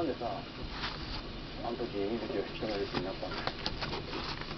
でさ、あの時水木を引き止める気になったんだよ。